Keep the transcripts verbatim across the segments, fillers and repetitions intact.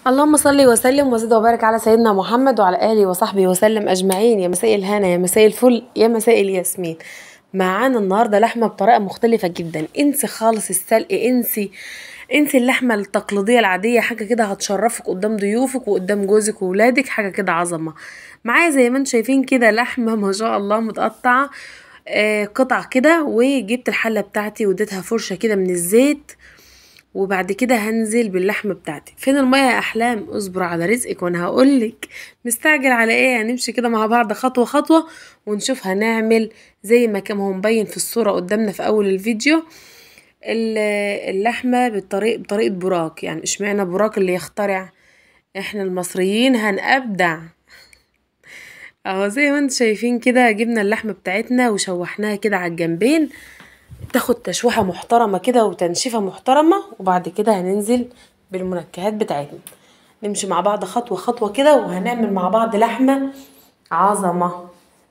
اللهم صل وسلم وزد وبارك على سيدنا محمد وعلى اله وصحبه وسلم اجمعين. يا مساء الهنا، يا مساء الفل، يا مساء الياسمين. معانا النهارده لحمه بطريقه مختلفه جدا. انسي خالص السلق، انسي انسي اللحمه التقليديه العاديه. حاجه كده هتشرفك قدام ضيوفك وقدام جوزك وولادك، حاجه كده عظمه. معايا زي ما انتم شايفين كده لحمه ما شاء الله متقطعه آه قطع كده، وجبت الحله بتاعتي واديتها فرشه كده من الزيت، وبعد كده هنزل باللحمه بتاعتي. فين الميه يا احلام؟ اصبر على رزقك وانا هقولك. مستعجل على ايه؟ هنمشي كده مع بعض خطوه خطوه ونشوف هنعمل زي ما كان هو مبين في الصوره قدامنا في اول الفيديو. اللحمه بالطريق بطريقه براك. يعني اشمعنى براك اللي يخترع؟ احنا المصريين هنبدع اهو. زي ما انتم شايفين كده جبنا اللحمه بتاعتنا وشوحناها كده على الجنبين، تاخد تشويحة محترمة كده وتنشيفة محترمة، وبعد كده هننزل بالمنكهات بتاعتنا. نمشي مع بعض خطوة خطوة كده وهنعمل مع بعض لحمة عظمة.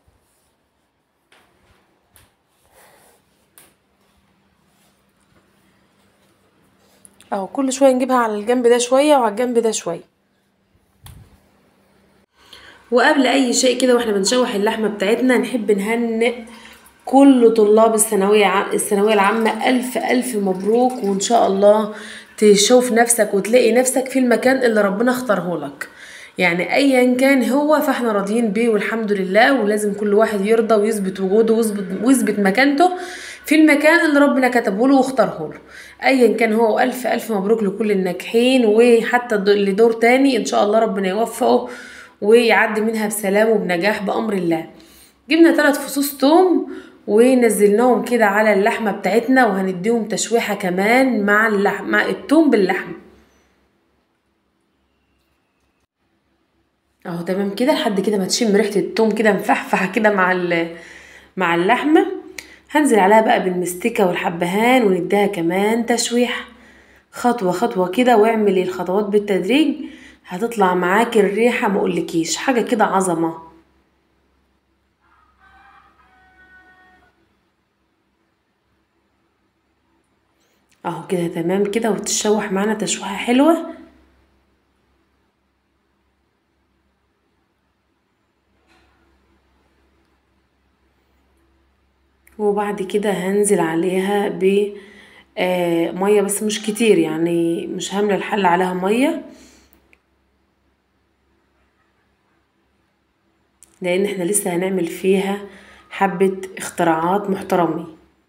اهو كل شوية نجيبها على الجنب ده شوية وعلى الجنب ده شوية. وقبل اي شيء كده واحنا بنشوح اللحمة بتاعتنا نحب نهنئ كل طلاب الثانوية الثانوية العامة. ألف ألف مبروك، وإن شاء الله تشوف نفسك وتلاقي نفسك في المكان اللي ربنا اختاره لك. يعني أيا كان هو فاحنا راضيين بيه والحمد لله، ولازم كل واحد يرضى ويثبت وجوده ويثبت ويثبت مكانته في المكان اللي ربنا كتبه له واختاره له. أيا كان هو. ألف ألف مبروك لكل الناجحين، وحتى اللي دور تاني إن شاء الله ربنا يوفقه ويعدي منها بسلام وبنجاح بأمر الله. جبنا ثلاث فصوص توم ونزلناهم كده على اللحمة بتاعتنا، وهنديهم تشويحة كمان مع اللحم مع التوم باللحمة. اهو تمام كده لحد كده ما تشم ريحة التوم كده مفحفحة كده مع مع اللحمة. هنزل عليها بقى بالمستكة والحبهان ونديها كمان تشويح خطوة خطوة كده. واعملي الخطوات بالتدريج، هتطلع معاكي الريحة مقولكيش حاجة كده عظمة. اهو كده تمام كده وتتشوح معانا تشويحة حلوة. وبعد كده هنزل عليها ب آه مية بس مش كتير، يعني مش هملى الحلة عليها مية، لان احنا لسه هنعمل فيها حبة اختراعات محترمين.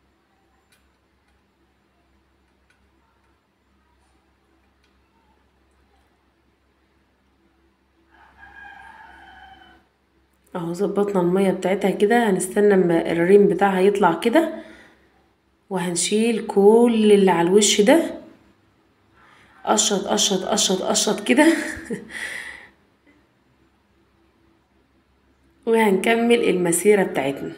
اهو ظبطنا المية بتاعتها كده. هنستنى اما الريم بتاعها يطلع كده، وهنشيل كل اللي على الوش ده. قشط قشط قشط قشط كده وهنكمل المسيرة بتاعتنا.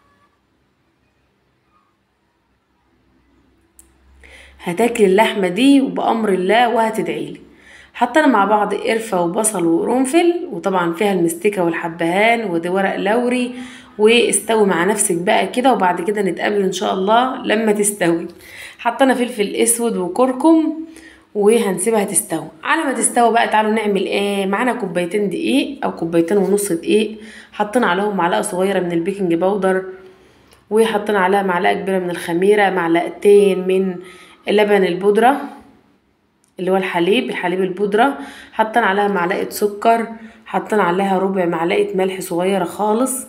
هتاكلي اللحمة دي وبأمر الله وهتدعيلي. حطينا مع بعض قرفة وبصل وقرنفل، وطبعا فيها المستكة والحبهان ودي ورق لوري. واستوي مع نفسك بقى كده، وبعد كده نتقابل ان شاء الله لما تستوي. حطينا فلفل اسود وكركم وهنسيبها تستوي. على ما تستوي بقى تعالوا نعمل ايه. معانا كوبايتين دقيق او كوبايتين ونص دقيق، حطينا عليهم معلقه صغيره من البيكنج باودر، وحطينا عليها معلقه كبيره من الخميره، معلقتين من لبن البودره اللي هو الحليب الحليب البودره، حطينا عليها معلقه سكر، حطينا عليها ربع معلقه ملح صغيره خالص،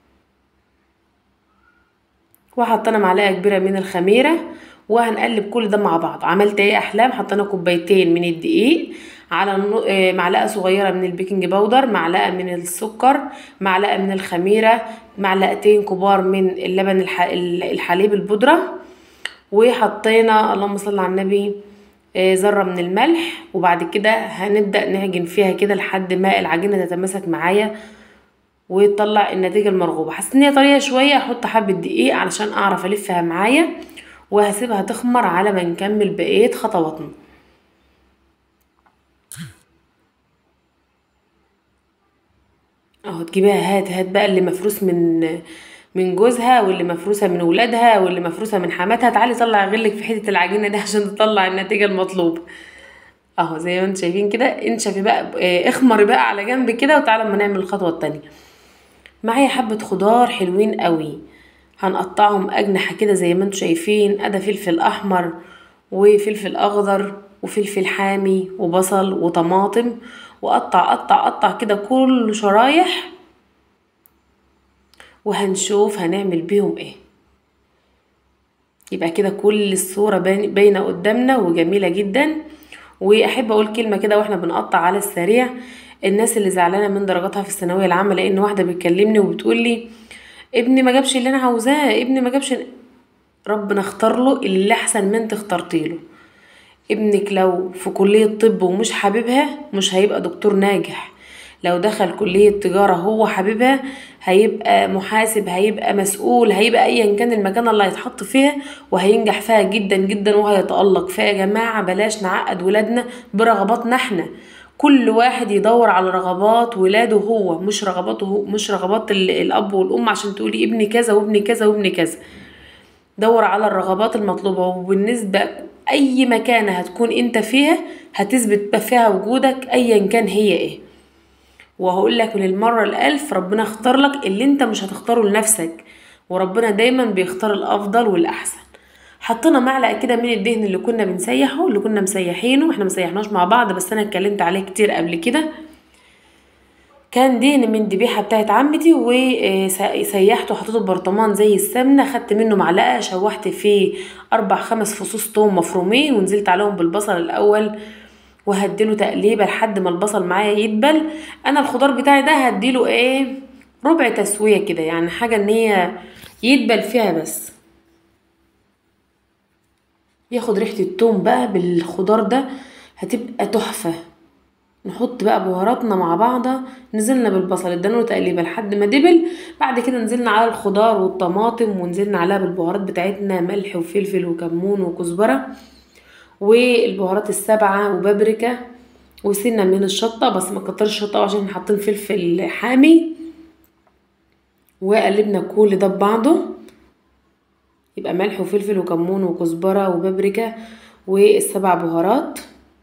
وحطينا معلقه كبيره من الخميره. وهنقلب كل ده مع بعض. عملت ايه احلام؟ حطينا كوبايتين من الدقيق على معلقه صغيره من البيكنج باودر، معلقه من السكر، معلقه من الخميره، معلقتين كبار من اللبن الحليب البودره، وحطينا اللهم صل على النبي ذره من الملح. وبعد كده هنبدا نعجن فيها كده لحد ما العجينه تتماسك معايا وتطلع النتيجه المرغوبه. حسيت ان هي طريه شويه، احط حبه دقيق علشان اعرف الفها معايا، وهسيبها تخمر على ما نكمل بقيه خطواتنا. اهو تجيبيها هات هات بقى اللي مفروس من من جوزها، واللي مفروسه من ولادها، واللي مفروسه من حماتها. تعالي طلع غلك في حته العجينه دي عشان تطلع النتيجه المطلوبه. اهو زي ما انتم شايفين كده. انشفي بقى، اه اخمري بقى على جنب كده، وتعالى اما نعمل الخطوه التانية. معايا حبه خضار حلوين قوي، هنقطعهم اجنحه كده زي ما انتم شايفين. ادي فلفل احمر وفلفل اخضر وفلفل حامي وبصل وطماطم، وقطع قطع قطع كده كله شرايح، وهنشوف هنعمل بيهم ايه. يبقى كده كل الصورة باينة قدامنا وجميلة جدا. واحب اقول كلمة كده واحنا بنقطع على السريع، الناس اللي زعلانة من درجاتها في الثانوية العامة، لان واحدة بتكلمني وبتقول لي ابني ما جابش اللي انا عاوزاه، ابني ما جابش. ربنا اختار له اللي احسن من انت اخترتي له. ابنك لو في كلية طب ومش حاببها مش هيبقى دكتور ناجح. لو دخل كلية تجارة هو حاببها هيبقى محاسب، هيبقى مسؤول، هيبقى ايا كان المكان اللي هيتحط فيها، وهينجح فيها جدا جدا وهيتألق فيها. يا جماعة بلاش نعقد ولادنا برغباتنا احنا. كل واحد يدور على رغبات ولاده هو، مش رغباته هو، مش رغبات الاب والام عشان تقولي ابني كذا وابني كذا وابني كذا. دور على الرغبات المطلوبة. وبالنسبة اي مكانة هتكون انت فيها هتثبت فيها وجودك ايا كان هي ايه. وهقول لك من المرة الالف، ربنا اختار لك اللي انت مش هتختاره لنفسك، وربنا دايما بيختار الافضل والاحسن. حطينا معلقة كده من الدهن اللي كنا بنسيحه، اللي كنا مسيحينه، احنا مسيحناش مع بعض بس انا اتكلمت عليه كتير قبل كده. كان دهن من ذبيحه بتاعت عمتي، وسيحته وحطيته في برطمان زي السمنه. خدت منه معلقه، شوحت فيه اربع خمس فصوص توم مفرومين، ونزلت عليهم بالبصل الاول، وهديله تقليبه لحد ما البصل معايا يدبل. انا الخضار بتاعي ده هديله ايه، ربع تسويه كده، يعني حاجه ان هي يدبل فيها بس، ياخد ريحه التوم بقى بالخضار ده، هتبقى تحفه. نحط بقى بهاراتنا مع بعضها. نزلنا بالبصل ادانا تقليبه لحد ما دبل. بعد كده نزلنا على الخضار والطماطم، ونزلنا عليها بالبهارات بتاعتنا، ملح وفلفل وكمون وكزبره والبهارات السبعه وبابريكا وسنه من الشطه، بس ما كترش الشطه عشان حاطين فلفل حامي. وقلبنا كل ده ببعضه، يبقى ملح وفلفل وكمون وكزبره وبابريكا والسبع بهارات.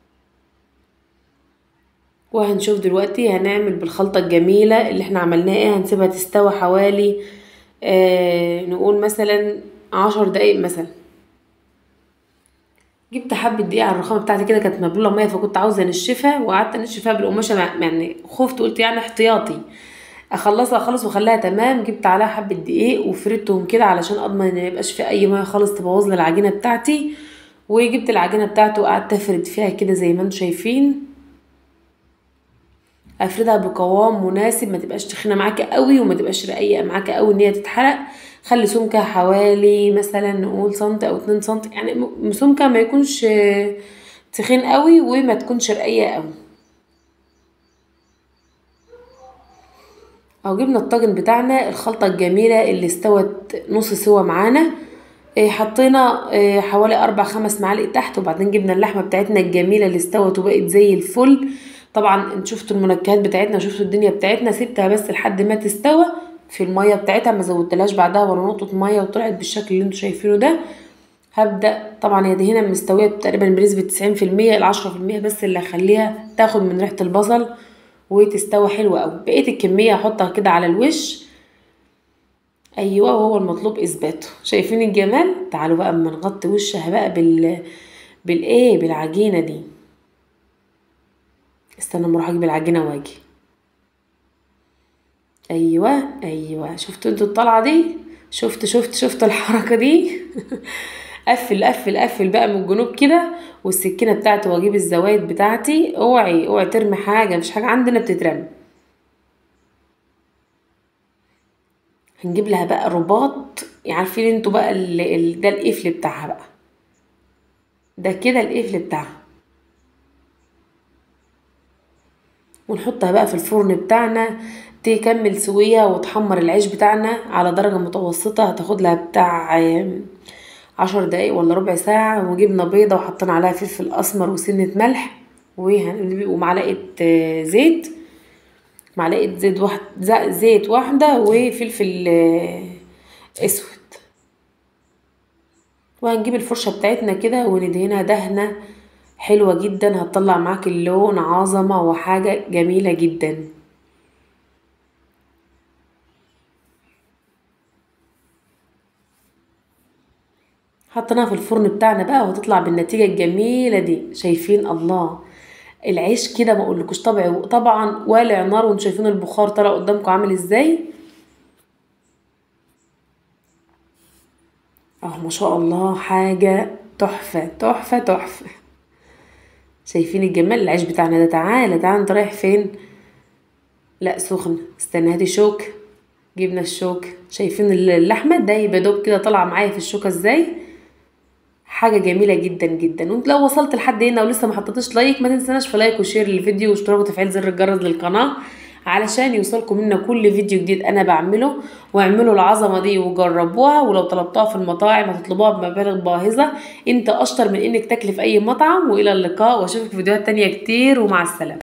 وهنشوف دلوقتي هنعمل بالخلطة الجميلة اللي احنا عملناها ايه. هنسيبها تستوى حوالي آه نقول مثلا عشر دقايق مثلا. جبت حبة دقيق على الرخامة بتاعتي كده، كانت مبلولة مية فكنت عاوزة انشفها، وقعدت انشفها بالقماشة، يعني خفت قلت يعني احتياطي اخلصها اخلص وخليها تمام. جبت عليها حبة دقيق وفردتهم كده علشان اضمن ان ميبقاش في اي مية خالص تبوظ لي العجينة بتاعتي. وجبت العجينة بتاعتي وقعدت افرد فيها كده زي ما انتم شايفين. افردها بقوام مناسب، ما تبقاش تخينه معاكي قوي وما تبقاش رقيقه معاكي قوي ان هي تتحرق. خلي سمكها حوالي مثلا نقول سنتي او اتنين سنتي، يعني سمكها ما يكونش تخين قوي وما تكونش رقيقه قوي. او جبنا الطاجن بتاعنا، الخلطه الجميله اللي استوت نص سوا معانا. حطينا حوالي اربع خمس معالق تحت، وبعدين جبنا اللحمه بتاعتنا الجميله اللي استوت وبقت زي الفل. طبعا انت شفتوا المنكهات بتاعتنا وشفتوا الدنيا بتاعتنا. سبتها بس لحد ما تستوى في الميه بتاعتها، ما زودتلهاش بعدها ولا نقطه ميه، وطلعت بالشكل اللي انتوا شايفينه ده. هبدا طبعا هي دي هنا مستويه تقريبا بنسبه تسعين في المية، العشرة في المية بس اللي هخليها تاخد من ريحه البصل وتستوى حلوه قوي. بقيه الكميه هحطها كده على الوش. ايوه، وهو المطلوب اثباته. شايفين الجمال؟ تعالوا بقى اما نغطي وشها بقى بال بالايه بالعجينه دي. استنى اما اروح اجيب العجينه واجي. ايوه ايوه، شفتوا انتوا الطلعه دي؟ شفت شفت شفت الحركه دي؟ قفل قفل قفل بقى من الجنوب كده، والسكينه بتاعتي واجيب الزوايد بتاعتي. اوعي اوعي ترمي حاجه، مش حاجه عندنا بتترمي. هنجيب لها بقى رباط، عارفين انتوا بقى ال... ال... ده القفل بتاعها بقى، ده كده القفل بتاعها. ونحطها بقى في الفرن بتاعنا تكمل سوية، وتحمر العيش بتاعنا على درجة متوسطة. هتاخد لها بتاع عشر دقايق ولا ربع ساعة. وجبنا بيضة وحطينا عليها فلفل اسمر وسنة ملح ومعلقة زيت، معلقة زيت واحد زيت واحدة وفلفل اسود. وهنجيب الفرشة بتاعتنا كده وندهنها دهنة حلوة جدا، هتطلع معاك اللون عظمة وحاجة جميلة جدا. حطيناها في الفرن بتاعنا بقى وهتطلع بالنتيجة الجميلة دي. شايفين؟ الله، العيش كده ما اقولكوش طبعا طبعا والع نار، وانتوا شايفين البخار طالع قدامكم عامل ازاي. اه ما شاء الله، حاجة تحفة تحفة تحفة. شايفين الجمال؟ العيش بتاعنا ده، تعالى تعالى، انت رايح فين؟ لا سخن، استنى هاتي شوك. جبنا الشوك. شايفين اللحمة ده يبقى دوب كده طالعة معايا في الشوكة ازاي؟ حاجة جميلة جدا جدا. وانت لو وصلت لحد هنا ولسه ما حطيتش لايك، ما تنسناش في لايك وشير للفيديو واشتراك وتفعيل زر الجرس للقناة علشان يوصلكم منا كل فيديو جديد انا بعمله. واعملوا العظمة دي وجربوها، ولو طلبتوها في المطاعم هتطلبوها بمبالغ باهظة. انت اشطر من انك تاكلي في اي مطعم. والى اللقاء، واشوفك في فيديوهات تانية كتير، ومع السلامة.